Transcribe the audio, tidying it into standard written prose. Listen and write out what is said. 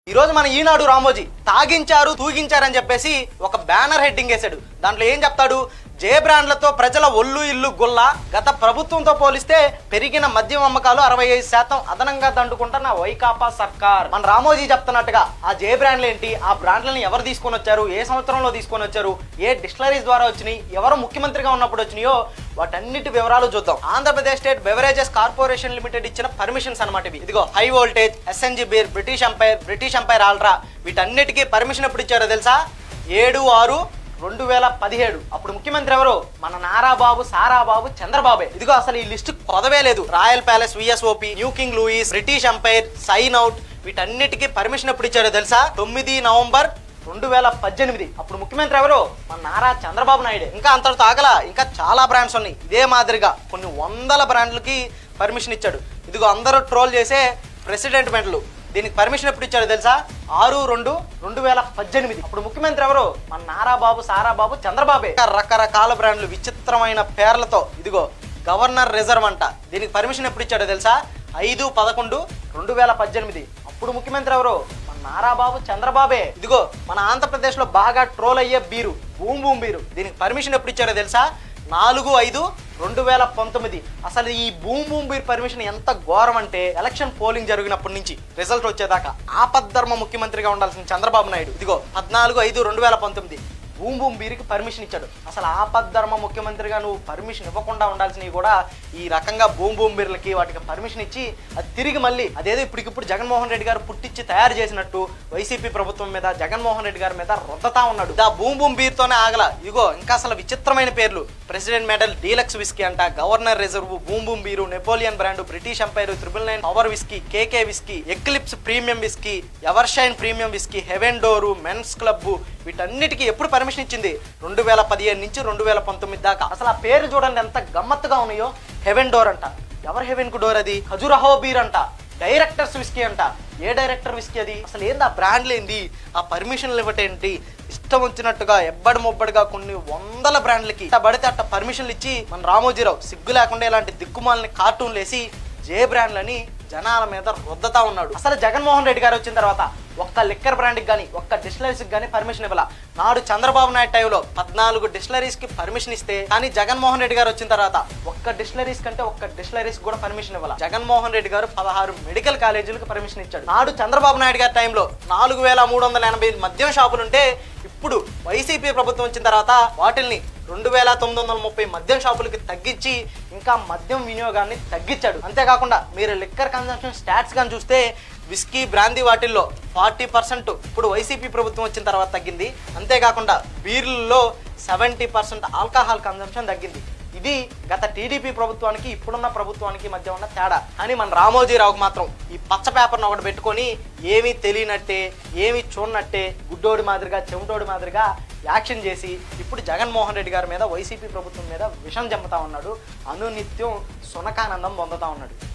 ఈ రోజు మన ఈనాడు రామోజీ తాగించారు తూగించారని చెప్పేసి ఒక బ్యానర్ హెడ్డింగ్ వేసాడు. దాంట్లో ఏం చెప్తాడు? జే బ్రాండ్లతో ప్రజల ఒళ్ళు ఇల్లు గుల్ల, గత ప్రభుత్వంతో పోలిస్తే పెరిగిన మద్యం అమ్మకాలు 65% అదనంగా దండుకుంటున్న వైకాపా సర్కార్. మన రామోజీ చెప్తున్నట్టుగా ఆ జే బ్రాండ్లు ఏంటి, ఆ బ్రాండ్లను ఎవరు తీసుకొని వచ్చారు, ఏ సంవత్సరంలో తీసుకొని వచ్చారు, ఏ డిస్టిలరీస్ ద్వారా వచ్చినాయి, ఎవరు ముఖ్యమంత్రిగా ఉన్నప్పుడు వచ్చినాయో వాటన్నిటి వివరాలు చూద్దాం. Andhra Pradesh state beverages corporation limited ఇచ్చిన పర్మిషన్స్ అనమాట ఇవి. ఇదిగో high voltage, SNG beer, British empire ultra, వీటన్నిటికీ పర్మిషన్ ఎప్పుడు ఇచ్చారో తెలుసా? 7/6/2017. అప్పుడు ముఖ్యమంత్రి ఎవరు? మన నారాబాబు సారాబాబు చంద్రబాబే. ఇదిగో అసలు ఈ లిస్ట్ కొదవే లేదు. Royal palace, VSOP, new king Louis, British empire, sign out, వీటన్నిటికీ పర్మిషన్ ఎప్పుడు ఇచ్చారో తెలుసా? 9 నవంబర్ 2018. అప్పుడు ముఖ్యమంత్రి ఎవరు? మన నారా చంద్రబాబు నాయుడే. ఇంకా అంతటితో ఆగల, ఇంకా చాలా బ్రాండ్స్ ఉన్నాయి. ఇదే మాదిరిగా కొన్ని వందల బ్రాండ్లకి పర్మిషన్ ఇచ్చాడు. ఇదిగో అందరూ ట్రోల్ చేసే ప్రెసిడెంట్ మెడలు, దీనికి పర్మిషన్ ఎప్పుడు ఇచ్చారో తెలుసా? 6/2/2018. అప్పుడు ముఖ్యమంత్రి ఎవరు? మన నారాబాబు సారాబాబు చంద్రబాబే. రకరకాల బ్రాండ్లు విచిత్రమైన పేర్లతో. ఇదిగో గవర్నర్ రిజర్వ్ అంట, దీనికి పర్మిషన్ ఎప్పుడు ఇచ్చాడో తెలుసా? 5/11/2018. అప్పుడు ముఖ్యమంత్రి ఎవరు? మన నారాబాబు చంద్రబాబే. ఇదిగో మన ఆంధ్రప్రదేశ్ లో బాగా ట్రోల్ అయ్యే బీరు, బూమ్ బూమ్ బీరు, దీనికి పర్మిషన్ ఎప్పుడు ఇచ్చారో తెలుసా? 4/5/2019. అసలు ఈ బూమ్ బూమ్ బీర్ పర్మిషన్ ఎంత ఘోరం అంటే, ఎలక్షన్ పోలింగ్ జరిగినప్పటి నుంచి రిజల్ట్ వచ్చేదాకా ఆపద్ధర్మ ముఖ్యమంత్రిగా ఉండాల్సిన చంద్రబాబు నాయుడు ఇదిగో 14/5/2019 బూమ్ బూమ్ బీర్కి పర్మిషన్ ఇచ్చాడు. అసలు ఆపద్ధర్మ ముఖ్యమంత్రిగా నువ్వు పర్మిషన్ ఇవ్వకుండా ఉండాల్సినవి కూడా ఈ రకంగా బూమ్ బూమ్ బీర్లకి వాటికి పర్మిషన్ ఇచ్చి అది తిరిగి మళ్ళీ అదేదో ఇప్పటికిప్పుడు జగన్మోహన్ రెడ్డి గారు పుట్టించి తయారు చేసినట్టు వైసీపీ ప్రభుత్వం మీద, జగన్మోహన్ రెడ్డి గారి మీద రుద్దతా ఉన్నాడు. ఆ బూమ్ బూమ్ బీర్తోనే ఆగల. ఇదిగో ఇంకా అసలు విచిత్రమైన పేర్లు: ప్రెసిడెంట్ మెడల్, డీలక్స్ విస్కీ అంట, governor reserve, boom boom beer, Napoleon brand, British empire, 999 power whisky, KK whisky, eclipse premium whisky, evershine premium whisky, heaven door, men's club, వీటన్నిటికీ ఎప్పుడు పర్మిషన్ ఇచ్చింది? 2015 నుంచి 2019 దాకా. అసలు ఆ పేరు చూడండి ఎంత గమ్మత్తుగా ఉన్నాయో. హెవెన్ డోర్ అంట, ఎవరు హెవెన్ కు డోర్? అది ఖజురహో బీర్ అంట, డైరెక్టర్స్ విస్కీ అంట, ఏ డైరెక్టర్ విస్కీ అది? అసలు ఏంది ఆ బ్రాండ్లు ఏంది, ఆ పర్మిషన్లు ఇవ్వటేంటి? ఇష్టం వచ్చినట్టుగా ఎబ్బడి మొబ్బడిగా కొన్ని వందల బ్రాండ్లకి పడితే అట్ట పర్మిషన్లు ఇచ్చి మన రామోజీరావు సిగ్గు లేకుండా ఇలాంటి దిక్కుమాలని కార్టూన్లు వేసి జే బ్రాండ్లని జనాల మీద రుద్దతా ఉన్నాడు. అసలు జగన్మోహన్ రెడ్డి గారు వచ్చిన తర్వాత ఒక్క లిక్కర్ బ్రాండ్కి కానీ, ఒక్క డిస్టిలరీస్కి కానీ పర్మిషన్ ఇవ్వాల. నాడు చంద్రబాబు నాయుడు టైంలో 14 డిస్టిలరీస్కి పర్మిషన్ ఇస్తే, కానీ జగన్మోహన్ రెడ్డి గారు వచ్చిన తర్వాత ఒక్క డిస్టిలరీస్ కంటే ఒక్క డిస్టిలరీస్ కూడా పర్మిషన్ ఇవ్వాల. జగన్మోహన్ రెడ్డి గారు 16 మెడికల్ కాలేజీలకు పర్మిషన్ ఇచ్చాడు. నాడు చంద్రబాబు నాయుడు గారి టైంలో 4380 మద్యం షాపులుంటే, ఇప్పుడు వైసీపీ ప్రభుత్వం వచ్చిన తర్వాత వాటిల్ని 2930 మద్యం షాపులకి తగ్గించి ఇంకా మద్యం వినియోగాన్ని తగ్గించాడు. అంతేకాకుండా మీరు లిక్కర్ కన్సంప్షన్ స్టాట్స్ కానీ చూస్తే విస్కీ, బ్రాందీ వాటిల్లో 40% ఇప్పుడు వైసీపీ ప్రభుత్వం వచ్చిన తర్వాత తగ్గింది. అంతేకాకుండా బీర్లలో 70% ఆల్కహాల్ కన్సంప్షన్ తగ్గింది. ఇది గత టీడీపీ ప్రభుత్వానికి ఇప్పుడున్న ప్రభుత్వానికి మధ్య ఉన్న తేడా. అని మన రామోజీరావుకి మాత్రం ఈ పచ్చ పేపర్ను ఒకటి పెట్టుకొని ఏమీ తెలియనట్టే, ఏమీ చూడనట్టే, గుడ్డోడి మాదిరిగా, చెమటోడి మాదిరిగా యాక్షన్ చేసి ఇప్పుడు జగన్మోహన్ రెడ్డి గారి మీద, వైసీపీ ప్రభుత్వం మీద విషం జమ్ముతా ఉన్నాడు. అనునిత్యం సునకానందం పొందుతా ఉన్నాడు.